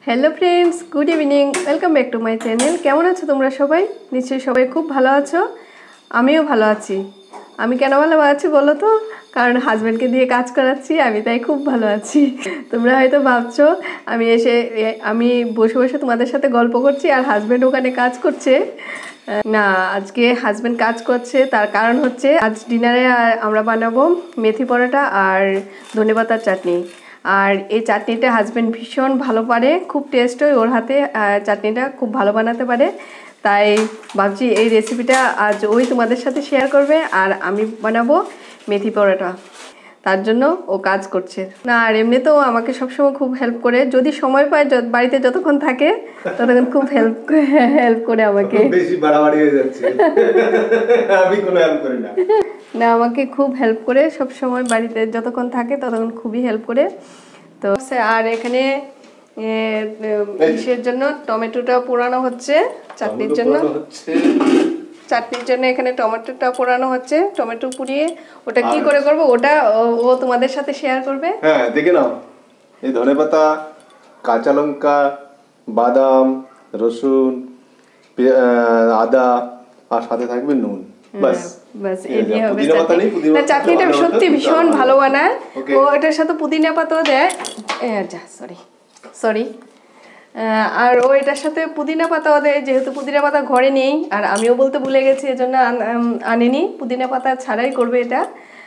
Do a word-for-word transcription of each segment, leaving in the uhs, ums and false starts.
Hello friends good evening welcome back to my channel केमन आछो तोमरा सबाई निश्चय सबाई खूब भालो आछो आमिओ भालो आछि आमी केन भालो आछि बोलो तो कारण हाजबैंड के दिए काज कराচ্ছি आमी ताई खूब भालो आछि তোমরা হয়তো ভাবছো আমি এসে আমি বসে বসে তোমাদের সাথে গল্প করছি আর হাজবেন্ড ওখানে কাজ করছে না আজকে হাজবেন্ড কাজ করছে তার কারণ হচ্ছে আজ ডিনারে আমরা বানাবো মেথি পরোটা আর ধনেপাতার চাটনি আর এই চাটনিটা হাজবেন্ড ভীষণ ভালো পারে খুব টেস্ট হয় ওর হাতে চাটনিটা খুব ভালো বানাতে পারে তাই ভাবছি এই রেসিপিটা আজ ওই তোমাদের সাথে শেয়ার করবে আর আমি বানাবো মেথি পরোটা তার জন্য ও কাজ করছে না আর এমনিতেও আমাকে সবসময় খুব হেল্প করে যদি সময় পায় বাড়িতে যতক্ষণ থাকে ততক্ষণ খুব হেল্প হেল্প করে আমাকে বেশি বাড়াবাড়ি হয়ে যাচ্ছে আমি কোনো হেল্প করি না না আমাকে খুব হেল্প করে সব সময় বাড়িতে যতক্ষণ থাকে ততক্ষণ খুবই হেল্প করে তো আর এখানে ইসের জন্য টমেটোটা পোড়ানো হচ্ছে চাটনির জন্য চাটনির জন্য এখানে টমেটোটা পোড়ানো হচ্ছে টমেটো পুড়িয়ে ওটা কি করে করব ওটা ও তোমাদের সাথে শেয়ার করবে হ্যাঁ দেখে নাও এই ধনেপাতা কাঁচা লঙ্কা বাদাম রসুন আদা আর সাথে থাকবে নুন বাস বাস এই দিয়ে হবে না চাটনিটা সত্যি ভীষণ ভালো বানায় ও এটার সাথে পুদিনা পাতাও দেয় এ যা সরি সরি আর ও এটার সাথে পুদিনা পাতাও দেয় যেহেতু পুদিনা পাতা ঘরে নেই আর আমিও বলতে ভুলে গেছি এজন্য আনেনি পুদিনা পাতা ছাড়াই করবে এটা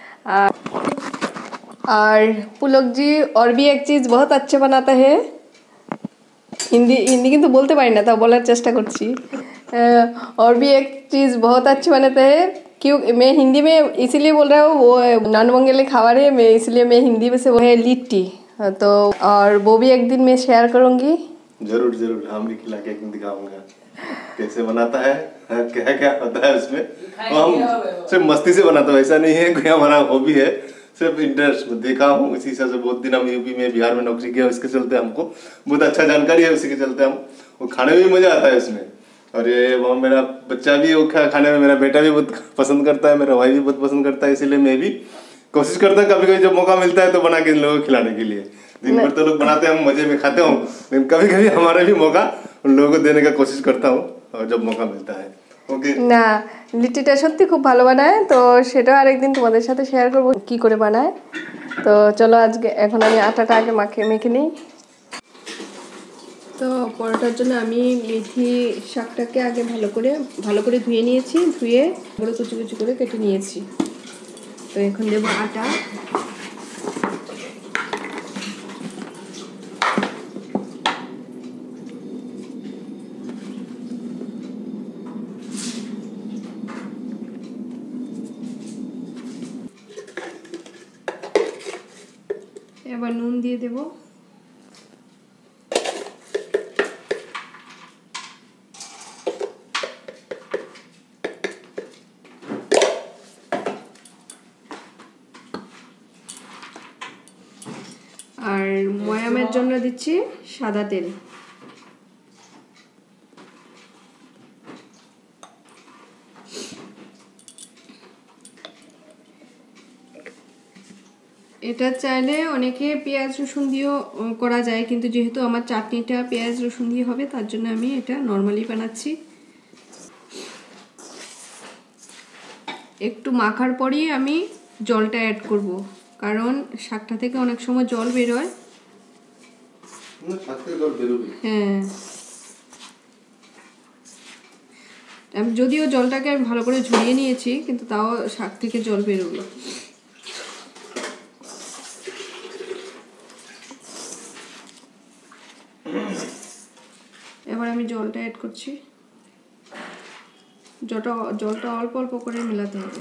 और पुलक जी और भी एक चीज़ बहुत अच्छा बनाता है हिंदी हिंदी किन्तु बोलते पारी ना ताও বলার চেষ্টা করছি और भी एक चीज़ बहुत अच्छा बनाता है क्यों मैं हिंदी में इसीलिए बोल रहा हूँ वो नॉन बंगाली खावर है मैं इसलिए मैं हिंदी में से वो है लिट्टी तो और वो भी एक दिन मैं शेयर करूँगी जरूर जरूर हम भी खिला के एक दिन दिखाऊंगा कैसे बनाता है क्या क्या होता है उसमें हम सिर्फ मस्ती से बनाता हूँ ऐसा नहीं है कोई हमारा हॉबी है सिर्फ इंटरेस्ट देखा हूँ इसी हिसाब से बहुत दिन हम यूपी में बिहार में नौकरी किया उसके चलते हमको बहुत अच्छा जानकारी है उसी के चलते हम वो खाने में भी मजा आता है उसमें और ये वो मेरा बच्चा भी वो खाने में मेरा बेटा भी बहुत पसंद करता है मेरा भाई भी बहुत पसंद करता है इसीलिए मैं भी कोशिश करता हूँ कभी कभी जब मौका मिलता है तो बना के इन लोगों को खिलाने के लिए दिन भर तो लोग बनाते हैं हम मजे में खाते हूँ लेकिन कभी कभी हमारा भी मौका उन लोगों को देने का कोशिश करता हूँ और जब मौका मिलता है ओके না লিট্টিটা সত্যি খুব ভালো বানায় তো সেটা আরেকদিন তোমাদের সাথে শেয়ার করব কি করে বানায় তো চলো আজকে এখন আমি আটাটা আগে মাখে মেখে নিই তো পরোটার জন্য আমি মেথি শাকটাকে আগে ভালো করে ভালো করে ধুয়ে নিয়েছি ধুয়ে বড় কুচি কুচি করে কেটে নিয়েছি তো এখন দেব আটা এবার নুন দিয়ে দেব আর ময়ামের জন্য দিচ্ছি সাদা তেল এটা চাইলে অনেকে পেঁয়াজ রসুন দিয়েও করা যায় কিন্তু যেহেতু আমার চাটনিটা পেঁয়াজ রসুন দিয়ে হবে তার জন্য আমি এটা নরমালি বানাচ্ছি একটু মাখার পরেই আমি জলটা অ্যাড করব কারণ শাকটা থেকে অনেক সময় জল বের হয় হ্যাঁ আমি যদিও জলটাকে আমি ভালো করে ঝরিয়ে নিয়েছি কিন্তু তাও শাক থেকে জল বেরোলো এবার আমি জলটা অ্যাড করছি জলটা জলটা অল্প অল্প করে মেলাতে হবে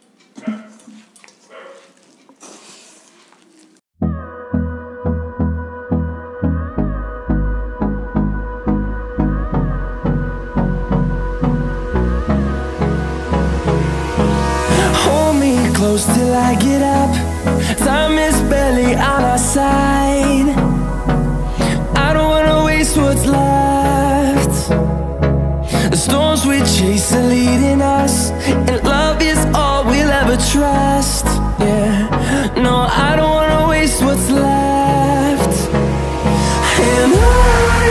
Hold me close till I get up. Time is barely on our side. I don't wanna waste what's left. The storms we chase are leading us, and love is all we'll ever trust. Yeah, no, I don't wanna waste what's left. And on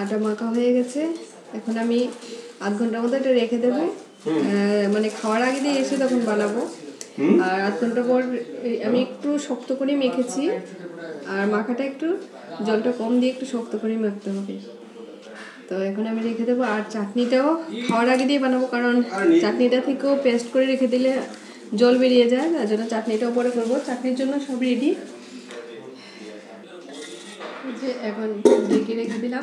আটা মাখা হয়ে গেছে। এখন আমি আধ ঘন্টার মতো এটা রেখে দেবো, মানে খাওয়ার আগে দিয়ে এসে তখন বানাবো। আর আধ ঘন্টা পর আমি একটু শক্ত করে মেখেছি, আর মাখাটা একটু জলটা কম দিয়ে একটু শক্ত করে মাখতে হবে। তো এখন আমি রেখে দেবো। আর চাটনিটাও খাওয়ার আগে দিয়ে বানাবো, কারণ চাটনিটা থেকেও পেস্ট করে রেখে দিলে জল বেরিয়ে যায়, তার জন্য চাটনিটাও পরে করবো। চাটনির জন্য সব রেডি, যে এখন ঢেকে রেখে দিলাম।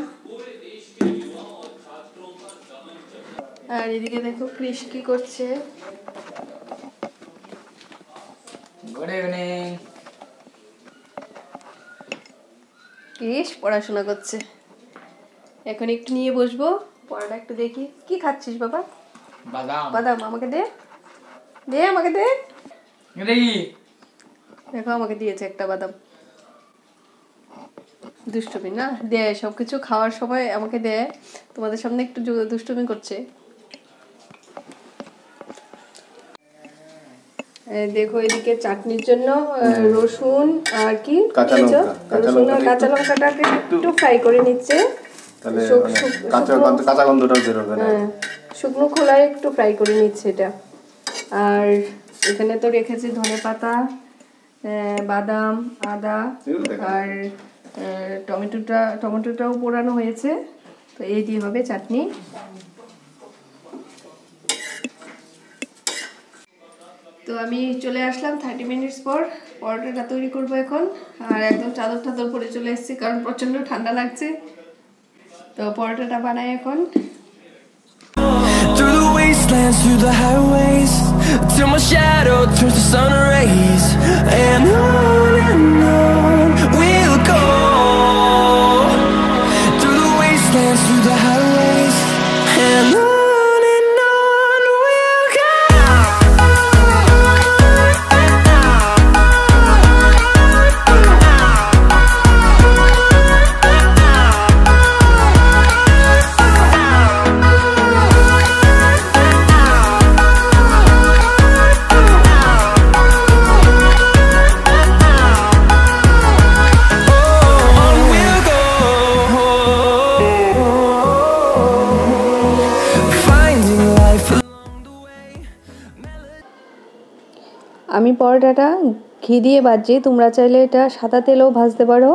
আর এদিকে দেখো কৃষ কি করছে। Good evening. কৃষ পড়াশোনা করছে। এখন একটু নিয়ে বসবো, পড়াটা একটু দেখি। কি খাচ্ছিস বাবা? বাদাম। বাদাম আমাকে দে, দে আমাকে দে। দেখি দেখো আমাকে দিয়েছে একটা বাদাম। দুষ্টুমি না, দেয় সবকিছু খাওয়ার সময় আমাকে দেয়। তোমাদের সামনে একটু দুষ্টুমি করছে। দেখো এদিকে চাটনির জন্য রসুন আর কি রসুন আর কাঁচা লঙ্কাটাকে একটু ফ্রাই করে নিচ্ছে, শুকনো খোলায় একটু ফ্রাই করে নিচ্ছে এটা। আর এখানে তো রেখেছি ধনে পাতা, বাদাম, আদা, আর টমেটোটা টমেটোটাও পোড়ানো হয়েছে। তো এই দিয়ে হবে চাটনি। তো আমি চলে আসলাম থার্টি মিনিটস পর। পরোটাটা তৈরি করবো এখন। আর একদম চাদর টাদর পরে চলে এসেছি, কারণ প্রচন্ড ঠান্ডা লাগছে। তো পরোটাটা বানাই এখন। Through the wastelands, through the highways, till my shadow turns to sun rays, and on and on we'll go. Through the wastelands, through the highways, and on. আমি পরোটাটা ঘি দিয়ে ভাজি, তোমরা চাইলে এটা সাদা তেলেও ভাজতে পারো।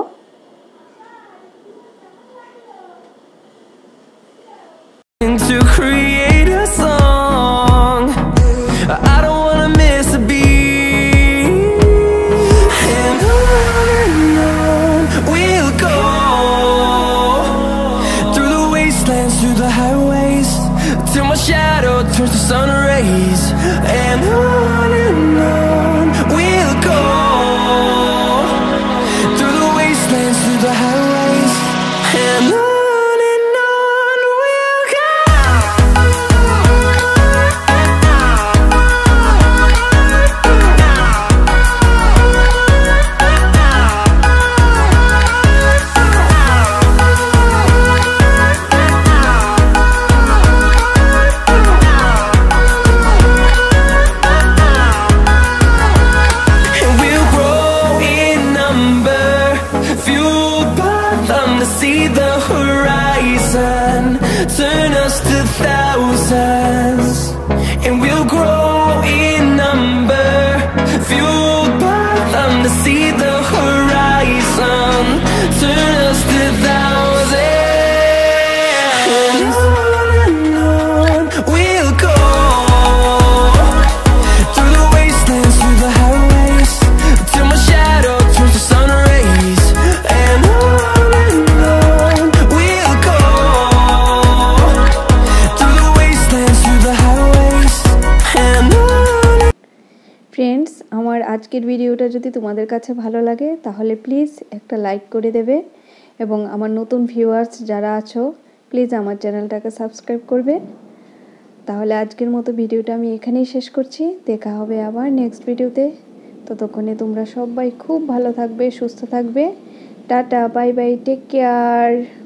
To create a song, I don't wanna miss a beat, and on and on we'll go. Through the wastelands, through the highways, till my shadow turns to sun rays, and on and on we'll go. Through the wastelands, through the highways, and on. See the horizon, turn us to thousands, and we'll grow in number, fueled by them to see the horizon, turn us to thousands, and on and on we'll go. Through the wastelands, through the highways, till my shadow turns to sun rays, and on. Friends, আমার আজকের ভিডিওটা যদি তোমাদের কাছে ভালো লাগে তাহলে please একটা লাইক করে দেবে, এবং আমার নতুন ভিউয়ার্স যারা আছো প্লিজ আমার চ্যানেলটাকে সাবস্ক্রাইব করবে। তাহলে আজকের মতো ভিডিওটা আমি এখানেই শেষ করছি। দেখা হবে আবার নেক্সট ভিডিওতে। ততক্ষণে তোমরা সবাই খুব ভালো থাকবে, সুস্থ থাকবে। Tata, bye bye, take care.